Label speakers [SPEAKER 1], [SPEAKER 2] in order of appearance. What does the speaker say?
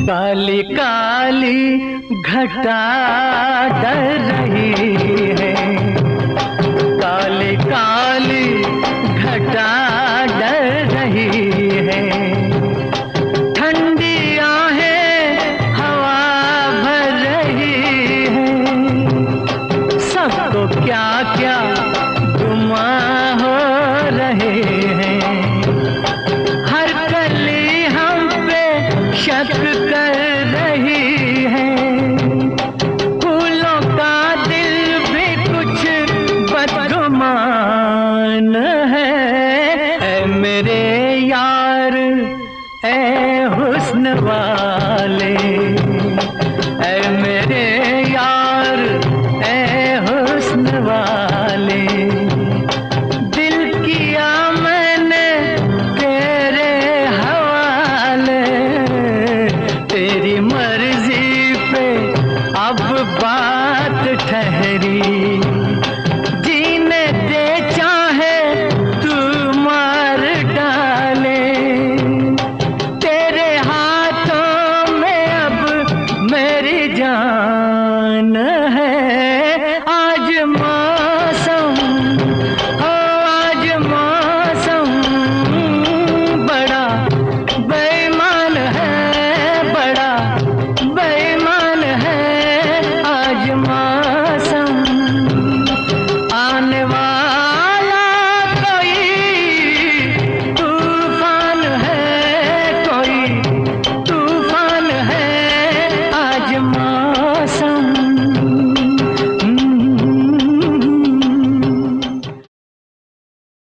[SPEAKER 1] काली काली घटा डर रही है, काली काली घटा डर रही है। ठंडी आहें हवा भर रही है, सबको क्या क्या गुमां हो रहे हैं। हर कली हम पे शक कर रही है, फूलों का दिल भी कुछ बदगुमान है। ऐ मेरे यार, ऐ हुस्न वाले,